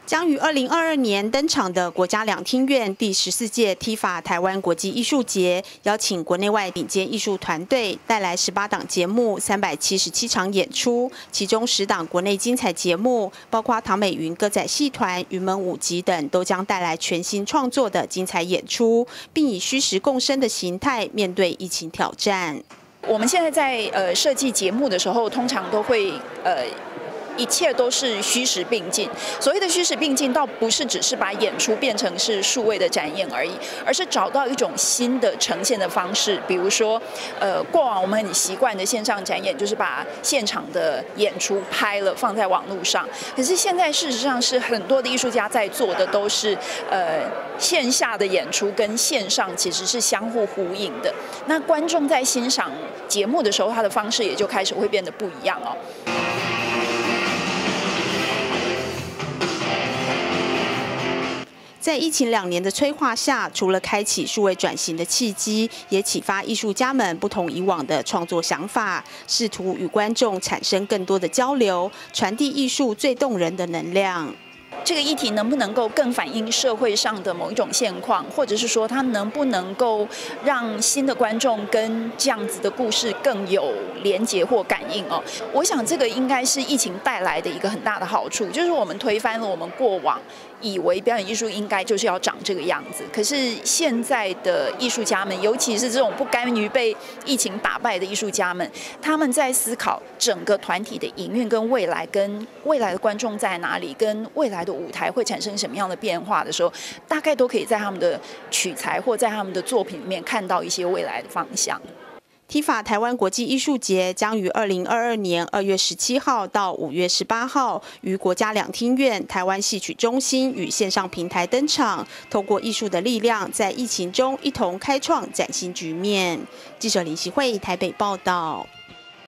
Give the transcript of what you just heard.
将于2022年登场的国家两厅院第14届 TIFA 台湾国际艺术节，邀请国内外顶尖艺术团队带来18档节目、377场演出，其中10档国内精彩节目，包括唐美云歌仔戏团、云门舞集等，都将带来全新创作的精彩演出，并以虚实共生的形态面对疫情挑战。 我们现在在设计节目的时候，通常都会一切都是虚实并进。所谓的虚实并进，倒不是只是把演出变成是数位的展演而已，而是找到一种新的呈现的方式。比如说，过往我们很习惯的线上展演，就是把现场的演出拍了放在网络上。可是现在事实上是很多的艺术家在做的都是线下的演出跟线上其实是相互呼应的。那观众在欣赏节目的时候，他的方式也就开始会变得不一样哦。 在疫情2年的催化下，除了开启数位转型的契机，也启发艺术家们不同以往的创作想法，试图与观众产生更多的交流，传递艺术最动人的能量。 这个议题能不能够更反映社会上的某一种现况，或者是说它能不能够让新的观众跟这样子的故事更有连结或感应哦？我想这个应该是疫情带来的一个很大的好处，就是我们推翻了我们过往以为表演艺术应该就是要长这个样子。可是现在的艺术家们，尤其是这种不甘于被疫情打败的艺术家们，他们在思考整个团体的营运跟未来的观众在哪里，跟未来的舞台会产生什么样的变化的时候，大概都可以在他们的取材或在他们的作品里面看到一些未来的方向。 TIFA 台湾国际艺术节将于2022年2月17号到5月18号于国家两厅院台湾戏曲中心与线上平台登场，透过艺术的力量，在疫情中一同开创崭新局面。记者林希慧台北报道。